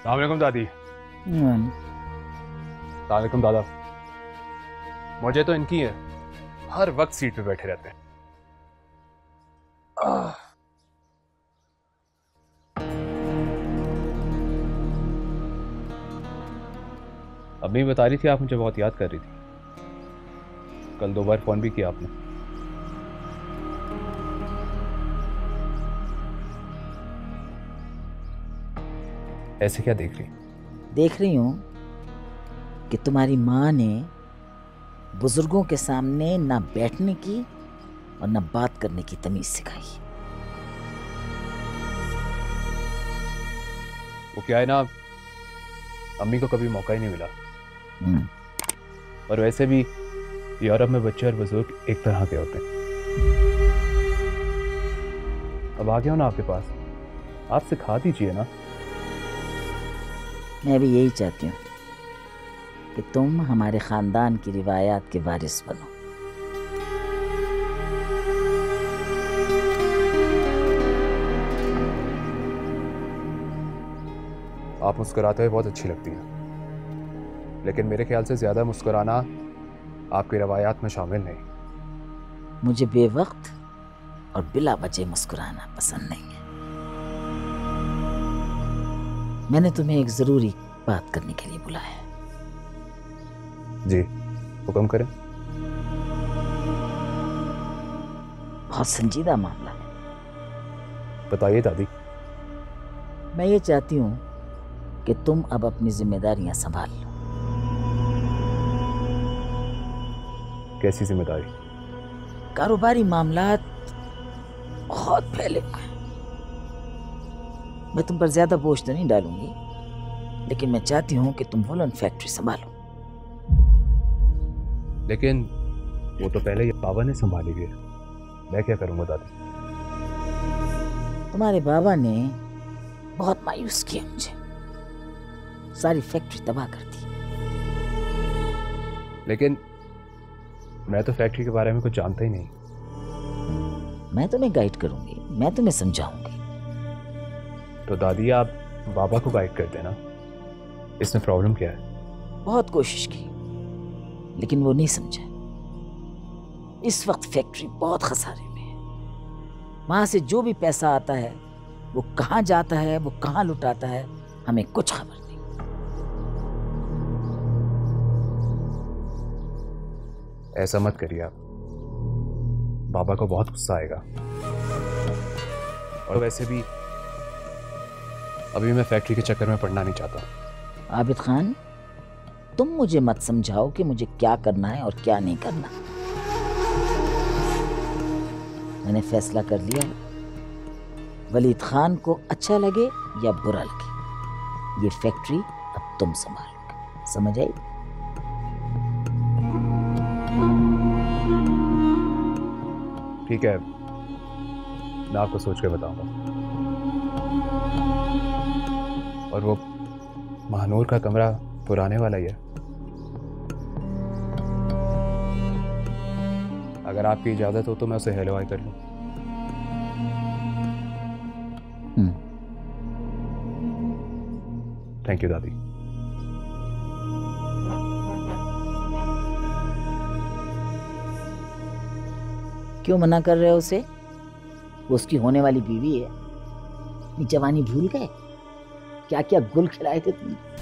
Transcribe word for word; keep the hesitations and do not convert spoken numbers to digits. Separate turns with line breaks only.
सलामुअलैकुम दादी।
हम्म,
सलामुअलैकुम दादा। मुझे तो इनकी है, हर वक्त सीट पे बैठे रहते हैं। आह। अम्मी बता रही थी आप मुझे बहुत याद कर रही थी। कल दो बार फोन भी किया आपने। ऐसे क्या देख रही?
देख रही हूँ कि तुम्हारी माँ ने बुजुर्गों के सामने ना बैठने की और ना बात करने की तमीज सिखाई।
वो क्या है ना, अम्मी को कभी मौका ही नहीं मिला।
हम्म,
और वैसे भी यूरोप में बच्चे और बुजुर्ग एक तरह के होते हैं। अब आ गया हूं ना आपके पास, आप सिखा दीजिए ना।
मैं भी यही चाहती हूँ कि तुम हमारे खानदान की रिवायात के वारिस बनो।
आप मुस्कुराते हुए बहुत अच्छी लगती हैं, लेकिन मेरे ख्याल से ज्यादा मुस्कुराना आपकी रवायात में शामिल नहीं।
मुझे बेवक्त और बिला वजह मुस्कुराना पसंद नहीं है। मैंने तुम्हें एक जरूरी बात करने के लिए बुलाया है।
जी, हुक्म करें।
बहुत संजीदा मामला है।
बताइए दादी।
मैं ये चाहती हूँ कि तुम अब अपनी जिम्मेदारियां संभाल लो।
कैसी जिम्मेदारी?
कारोबारी मामलात बहुत फैले हुए हैं। मैं तुम पर ज्यादा बोझ तो नहीं डालूंगी, लेकिन मैं चाहती हूँ कि तुम वुलन फैक्ट्री संभालो।
लेकिन वो तो पहले ये बाबा ने संभाली हुई है, मैं क्या करूंगा दादी?
तुम्हारे बाबा ने बहुत मायूस किया मुझे, सारी फैक्ट्री तबाह कर दी।
लेकिन मैं तो फैक्ट्री के बारे में कुछ जानता ही नहीं।
मैं तुम्हें गाइड करूंगी, मैं तुम्हें समझाऊंगी।
तो दादी आप बाबा को गाइड कर देना, इसमें प्रॉब्लम क्या है?
बहुत कोशिश की, लेकिन वो नहीं समझा। इस वक्त फैक्ट्री बहुत खसारे में है। वहां से जो भी पैसा आता है वो कहाँ जाता है, वो कहाँ लुटाता है, हमें कुछ खबर नहीं।
ऐसा मत करिए आप, बाबा को बहुत गुस्सा आएगा। और वैसे भी अभी मैं फैक्ट्री के चक्कर में पड़ना नहीं चाहता।
आबिद खान, तुम मुझे मत समझाओ कि मुझे क्या करना है और क्या नहीं करना। मैंने फैसला कर लिया है। वलीद खान को अच्छा लगे या बुरा लगे, ये फैक्ट्री अब तुम संभालोगे। समझ आई?
ठीक है, मैं आपको सोच के बताऊंगा। और वो महानूर का कमरा पुराने वाला ही है। अगर आपकी इजाजत हो तो मैं उसे हेलो हाय कर लूं। थैंक यू दादी।
क्यों मना कर रहे हो उसे? वो उसकी होने वाली बीवी है। अपनी जवानी भूल गए? क्या क्या गुल खिलाए थे तुमने?